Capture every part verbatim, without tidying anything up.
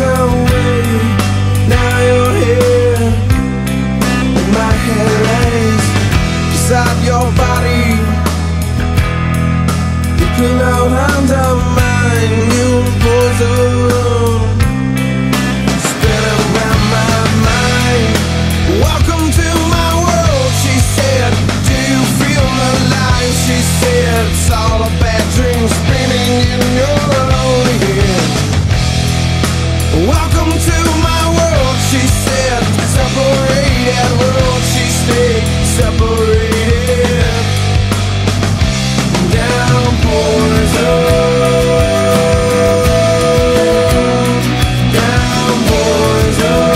away. Now you're here, and my head lays beside your body. You pull out under mine, you poison spinning around my mind. Welcome to my world, she said. Do you feel alive? She said. It's all a bad dream spinning in your lonely head. Welcome to my world, she said. Separated world, she stayed separated. Down poison, down poison.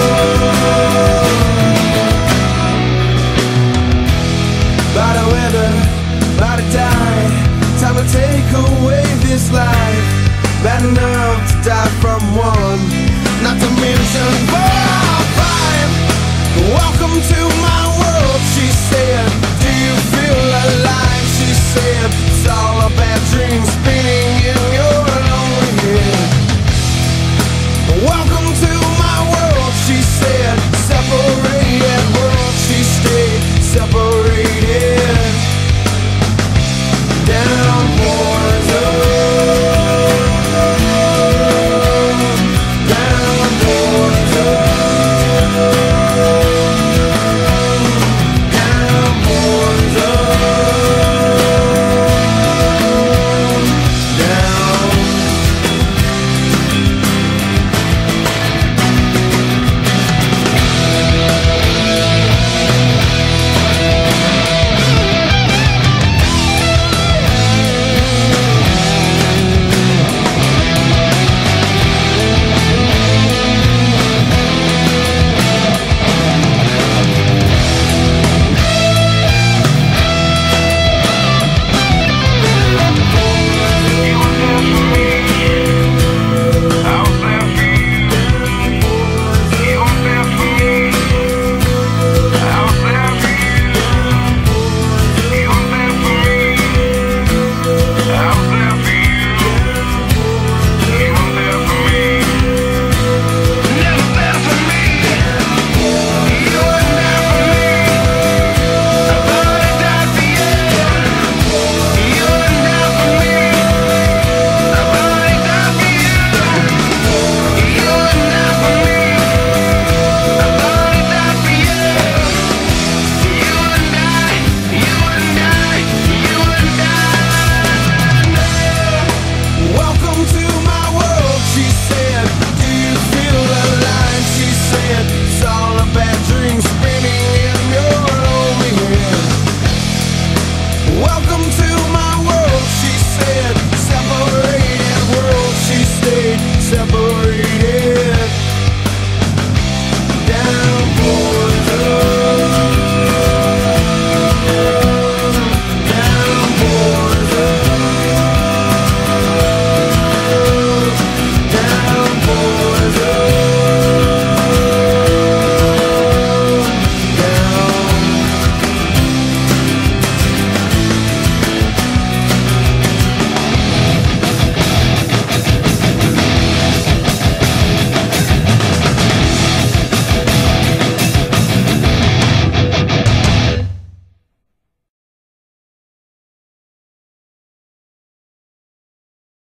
By the weather, by the die, time to take away this life. Bad enough to die from one, not to mention four or five. Welcome to my world, she said. Do you feel alive? She said. It's all a bad dream spinning in your lonely head. Welcome to my world, she said. Separate